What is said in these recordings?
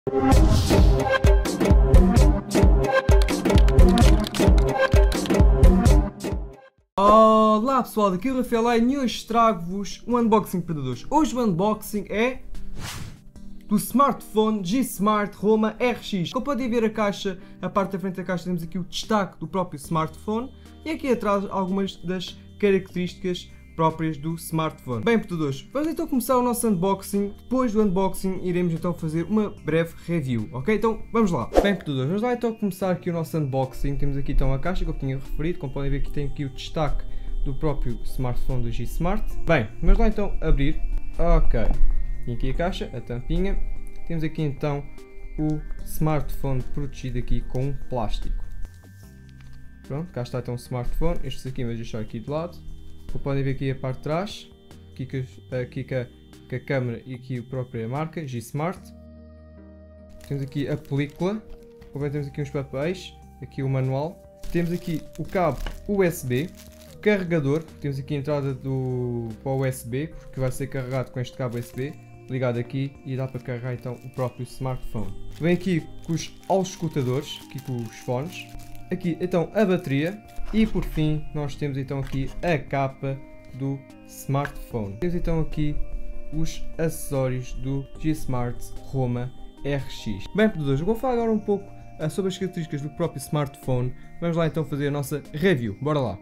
Olá pessoal, daqui é o Rafael e hoje trago-vos um unboxing para todos. Hoje o unboxing é do smartphone G-Smart Roma RX. Como podem ver a parte da frente da caixa temos aqui o destaque do próprio smartphone e aqui atrás algumas das características próprias do smartphone. Bem, portadores, vamos então começar o nosso unboxing. Depois do unboxing iremos então fazer uma breve review, ok? Então vamos lá. Bem, portadores, vamos lá então começar aqui o nosso unboxing. Temos aqui então a caixa que eu tinha referido, como podem ver que tem aqui o destaque do próprio smartphone do G-Smart. Bem, vamos lá então abrir. Ok, e aqui a caixa, a tampinha. Temos aqui então o smartphone protegido aqui com um plástico. Pronto, cá está então o smartphone. Estes aqui vamos deixar aqui de lado. Como podem ver aqui a parte de trás, aqui com a câmera e aqui a própria marca, G-Smart. Temos aqui a película, como temos aqui uns papéis, aqui o manual. Temos aqui o cabo USB, carregador, temos aqui a entrada para o USB, porque vai ser carregado com este cabo USB, ligado aqui e dá para carregar então o próprio smartphone. Vem aqui com os auscultadores, aqui com os fones. Aqui então a bateria e por fim nós temos então aqui a capa do smartphone. Temos então aqui os acessórios do G-Smart Roma RX. Bem, portadores, eu vou falar agora um pouco sobre as características do próprio smartphone. Vamos lá então fazer a nossa review. Bora lá!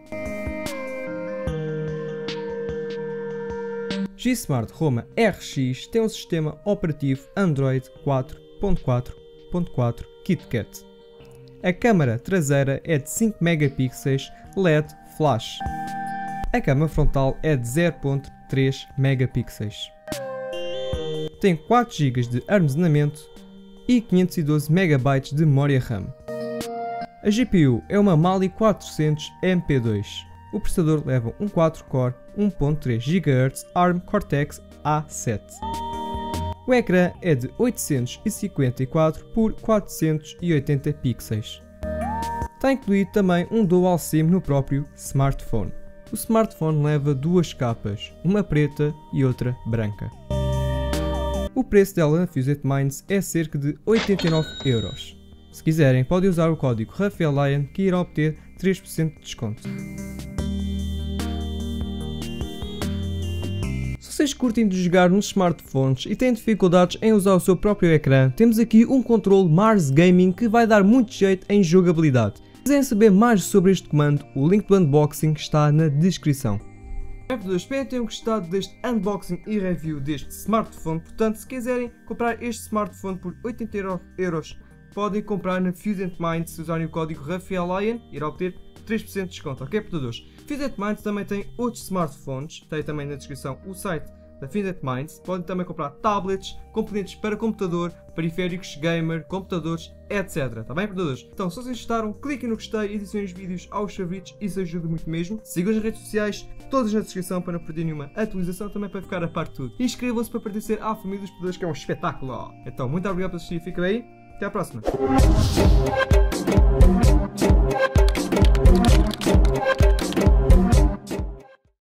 G-Smart Roma RX tem um sistema operativo Android 4.4.4 KitKat. A câmara traseira é de 5 megapixels LED flash. A câmara frontal é de 0.3 megapixels. Tem 4 GB de armazenamento e 512 MB de memória RAM. A GPU é uma Mali 400 MP2. O processador leva um 4-core 1.3 GHz ARM Cortex A7. O ecrã é de 854 por 480 pixels. Está incluído também um Dual SIM no próprio smartphone. O smartphone leva duas capas, uma preta e outra branca. O preço dela na Fused Minds é cerca de 89 €. Se quiserem, podem usar o código RAFAELLION que irá obter 3% de desconto. Se vocês curtem de jogar nos smartphones e têm dificuldades em usar o seu próprio ecrã, temos aqui um controle Mars Gaming que vai dar muito jeito em jogabilidade. Se quiserem saber mais sobre este comando, o link do unboxing está na descrição. Espero que tenham gostado deste unboxing e review deste smartphone. Portanto, se quiserem comprar este smartphone por 89 €, podem comprar na Fused Minds se usarem o código RAFAELLION, irá obter 3% de desconto, ok, portadores? Fused Minds também tem outros smartphones, tem também na descrição o site da Fused Minds. Podem também comprar tablets, componentes para computador, periféricos gamer, computadores, etc. Tá bem, portadores? Então, se vocês gostaram, cliquem no gostei e adicionem os vídeos aos favoritos, isso ajuda muito mesmo. Sigam as redes sociais, todas na descrição para não perder nenhuma atualização, também para ficar a par de tudo. E inscrevam-se para pertencer à família dos portadores, que é um espetáculo. Então, muito obrigado por assistir, fica bem, até à próxima.